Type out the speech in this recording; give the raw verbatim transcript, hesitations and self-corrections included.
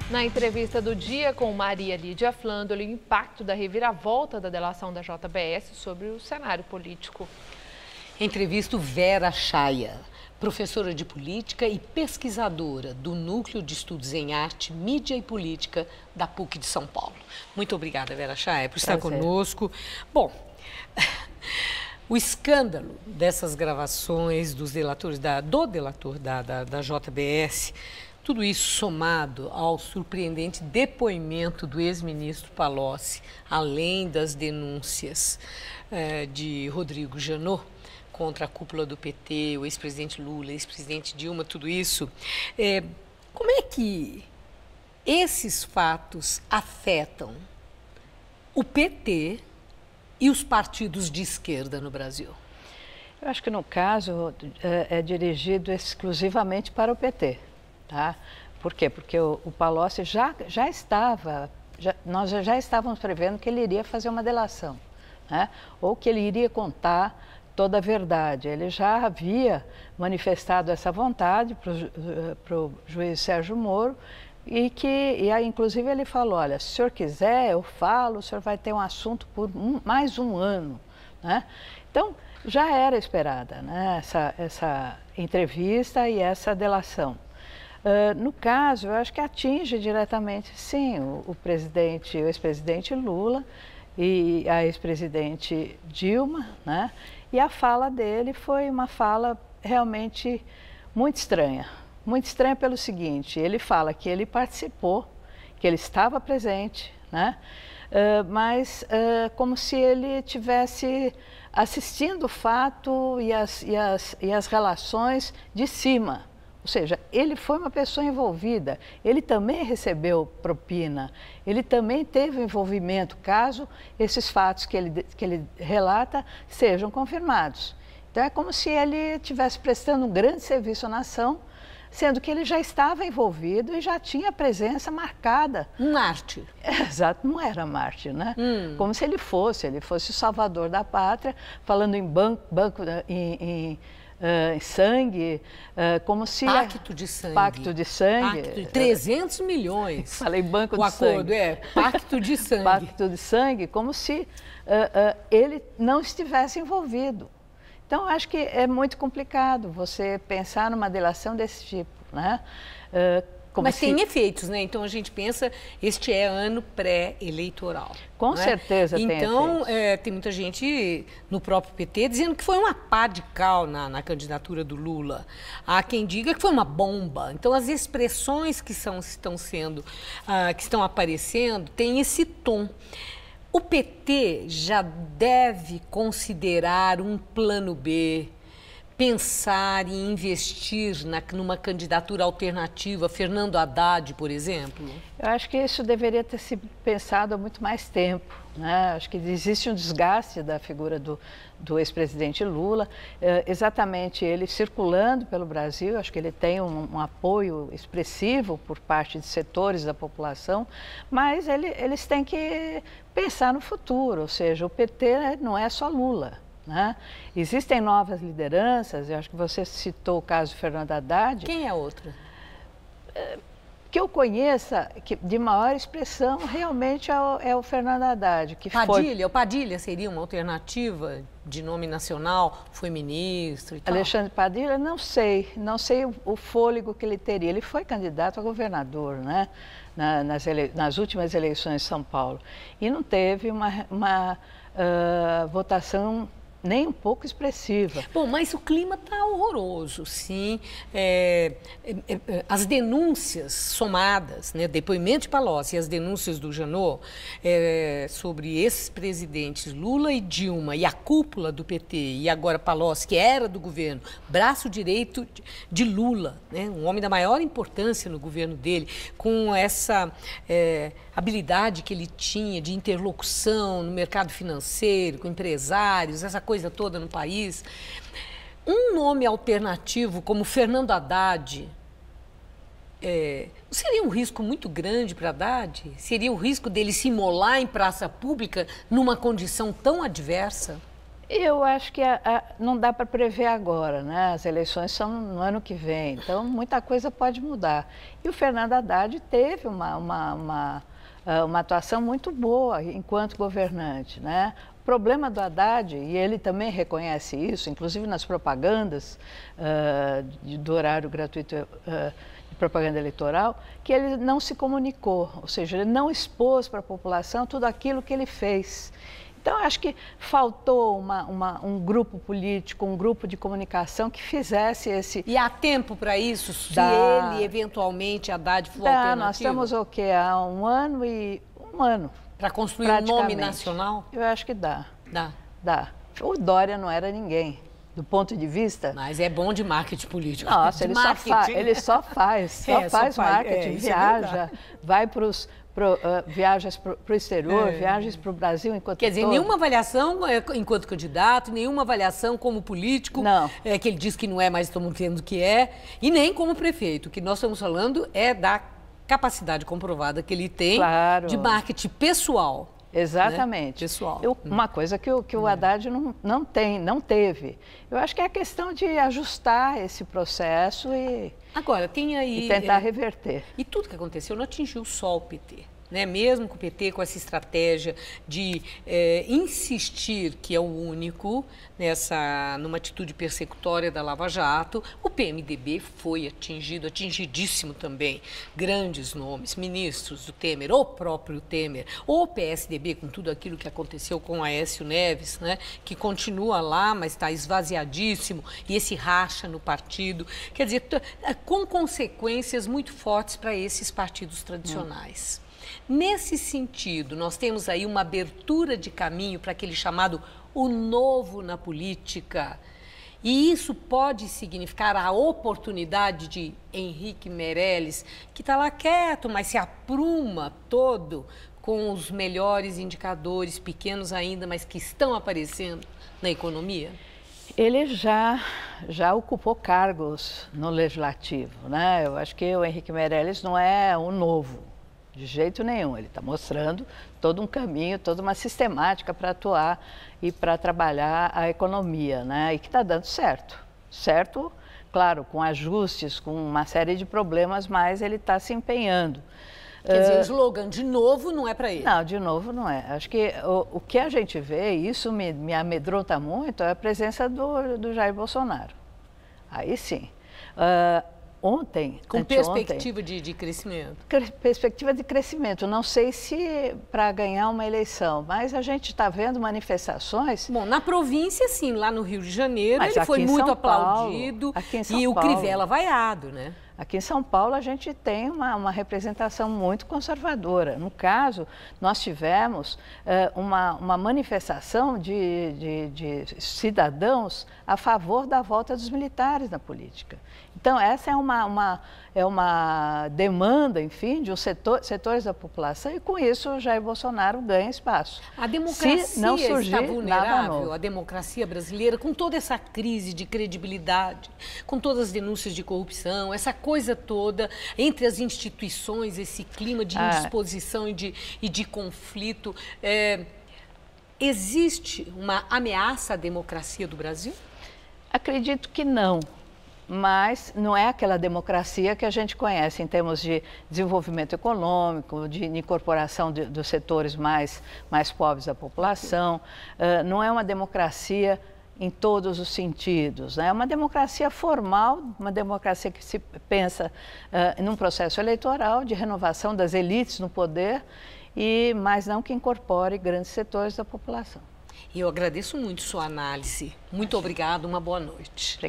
Na entrevista do dia com Maria Lídia Flandoli, o impacto da reviravolta da delação da J B S sobre o cenário político. Entrevisto Vera Chaia, professora de política e pesquisadora do Núcleo de Estudos em Arte, Mídia e Política da P U C de São Paulo. Muito obrigada, Vera Chaia, por estar Prazer. conosco. Bom, o escândalo dessas gravações dos delatores, da, do delator da, da, da J B S, tudo isso somado ao surpreendente depoimento do ex-ministro Palocci, além das denúncias eh, de Rodrigo Janot contra a cúpula do P T, o ex-presidente Lula, ex-presidente Dilma, tudo isso. Eh, como é que esses fatos afetam o P T e os partidos de esquerda no Brasil? Eu acho que no caso é, é dirigido exclusivamente para o P T. Tá? Por quê? Porque o, o Palocci já, já estava, já, nós já estávamos prevendo que ele iria fazer uma delação, né? Ou que ele iria contar toda a verdade. Ele já havia manifestado essa vontade para o juiz Sérgio Moro e que, e aí, inclusive, ele falou, olha, se o senhor quiser, eu falo, o senhor vai ter um assunto por um, mais um ano, né? Então, já era esperada, né, essa, essa entrevista e essa delação. Uh, no caso, eu acho que atinge diretamente, sim, o, o presidente, o ex-presidente Lula e a ex-presidente Dilma, né? E a fala dele foi uma fala realmente muito estranha. Muito estranha pelo seguinte, ele fala que ele participou, que ele estava presente, né? Uh, mas uh, como se ele tivesse assistindo o fato e as, e as, e as relações de cima. Ou seja, ele foi uma pessoa envolvida, ele também recebeu propina, ele também teve envolvimento, caso esses fatos que ele, que ele relata sejam confirmados. Então é como se ele estivesse prestando um grande serviço à nação, sendo que ele já estava envolvido e já tinha presença marcada. Um mártir. Exato, não era mártir, né? Hum. Como se ele fosse, ele fosse o salvador da pátria, falando em banco, banco em, em Uh, sangue, uh, como se... Pacto de sangue. Pacto de sangue. Pacto de trezentos milhões. Falei banco o de sangue. O acordo é pacto de sangue. Pacto de sangue, como se uh, uh, ele não estivesse envolvido. Então, acho que é muito complicado você pensar numa delação desse tipo, né? Uh, Como Mas se... tem efeitos, né? Então a gente pensa, este é ano pré-eleitoral. Com certeza é? tem Então, efeitos. É, tem muita gente no próprio P T dizendo que foi uma pá de cal na, na candidatura do Lula. Há quem diga que foi uma bomba. Então as expressões que são, estão sendo, uh, que estão aparecendo, têm esse tom. O P T já deve considerar um plano B, pensar e investir na, numa candidatura alternativa, Fernando Haddad, por exemplo? Eu acho que isso deveria ter sido pensado há muito mais tempo, né? Acho que existe um desgaste da figura do, do ex-presidente Lula, eh, exatamente ele circulando pelo Brasil, acho que ele tem um, um apoio expressivo por parte de setores da população, mas ele, eles têm que pensar no futuro, ou seja, o P T não é só Lula. Né? Existem novas lideranças, eu acho que você citou o caso de Fernando Haddad. Quem é a outra? Que eu conheça, que de maior expressão, realmente é o, é o Fernando Haddad. Que Padilha, foi... o Padilha seria uma alternativa de nome nacional, foi ministro e tal? Alexandre Padilha, não sei, não sei o, o fôlego que ele teria. Ele foi candidato a governador, né? Na, nas, ele... nas últimas eleições de São Paulo. E não teve uma, uma uh, votação nem um pouco expressiva. Bom, mas o clima está horroroso, sim. É, é, é, as denúncias somadas, né, depoimento de Palocci e as denúncias do Janot é, sobre esses presidentes Lula e Dilma e a cúpula do P T e agora Palocci, que era do governo, braço direito de Lula, né, um homem da maior importância no governo dele, com essa é, habilidade que ele tinha de interlocução no mercado financeiro, com empresários, essa coisa toda no país. Um nome alternativo como Fernando Haddad, é, seria um risco muito grande para Haddad? Seria o risco dele se imolar em praça pública numa condição tão adversa? Eu acho que a, a, não dá para prever agora, né? As eleições são no ano que vem, então muita coisa pode mudar. E o Fernando Haddad teve uma, uma, uma, uma atuação muito boa enquanto governante, né? O problema do Haddad, e ele também reconhece isso, inclusive nas propagandas uh, do horário gratuito uh, de propaganda eleitoral, que ele não se comunicou, ou seja, ele não expôs para a população tudo aquilo que ele fez. Então, acho que faltou uma, uma, um grupo político, um grupo de comunicação que fizesse esse... E há tempo para isso, se Dá... ele, eventualmente, Haddad for Dá, alternativo? nós estamos o quê? Há um ano e... um ano. Para construir um nome nacional? Eu acho que dá. Dá. Dá. O Dória não era ninguém, do ponto de vista... Mas é bom de marketing político. Nossa, ele, marketing. Só fa... ele só faz, só é, faz só marketing, é, viaja, é vai para os... Pro, uh, viagens para o exterior, é. viagens para o Brasil enquanto Quer dizer, todo. nenhuma avaliação é, enquanto candidato, nenhuma avaliação como político, não. É, que ele diz que não é, mas estamos tendo que é, e nem como prefeito. O que nós estamos falando é da capacidade comprovada que ele tem claro. de marketing pessoal. Exatamente. Né? Pessoal. Eu, uma coisa que o, que o Haddad não, não tem, não teve. Eu acho que é a questão de ajustar esse processo e, Agora, tem aí, e tentar é, reverter. E tudo que aconteceu não atingiu só o P T. Né? Mesmo com o P T, com essa estratégia de é, insistir que é o único nessa, numa atitude persecutória da Lava Jato, o P M D B foi atingido, atingidíssimo também. Grandes nomes, ministros do Temer, o próprio Temer, o P S D B, com tudo aquilo que aconteceu com Aécio Neves, né? Que continua lá, mas está esvaziadíssimo, e esse racha no partido. Quer dizer, com consequências muito fortes para esses partidos tradicionais. Hum. Nesse sentido, nós temos aí uma abertura de caminho para aquele chamado o novo na política. E isso pode significar a oportunidade de Henrique Meirelles, que está lá quieto, mas se apruma todo com os melhores indicadores, pequenos ainda, mas que estão aparecendo na economia? Ele já, já ocupou cargos no Legislativo, né? Eu acho que o Henrique Meirelles não é o novo. De jeito nenhum, ele está mostrando todo um caminho, toda uma sistemática para atuar e para trabalhar a economia, né? E que está dando certo. Certo, claro, com ajustes, com uma série de problemas, mas ele está se empenhando. Quer dizer, o slogan de novo não é para ele? Não, de novo não é. Acho que o, o que a gente vê, e isso me, me amedronta muito, é a presença do, do Jair Bolsonaro. Aí sim. Uh, Ontem, com perspectiva de, de crescimento. Perspectiva de crescimento. Não sei se para ganhar uma eleição, mas a gente está vendo manifestações... Bom, na província, sim, lá no Rio de Janeiro, mas ele foi muito aplaudido e o Crivella vaiado, né? Aqui em São Paulo, a gente tem uma, uma representação muito conservadora. No caso, nós tivemos uh, uma, uma manifestação de, de, de cidadãos a favor da volta dos militares na política. Então, essa é uma, uma, é uma demanda, enfim, de um setor, setores da população, e com isso o Jair Bolsonaro ganha espaço. A democracia Se não surgir está vulnerável, nada novo. A democracia brasileira, com toda essa crise de credibilidade, com todas as denúncias de corrupção, essa coisa toda entre as instituições, esse clima de indisposição ah. e, de, e de conflito. É, existe uma ameaça à democracia do Brasil? Acredito que não. Mas não é aquela democracia que a gente conhece em termos de desenvolvimento econômico, de incorporação de, dos setores mais, mais pobres da população. Uh, não é uma democracia em todos os sentidos, né? É uma democracia formal, uma democracia que se pensa uh, num processo eleitoral de renovação das elites no poder, e, mas não que incorpore grandes setores da população. E eu agradeço muito sua análise. Muito obrigada, uma boa noite.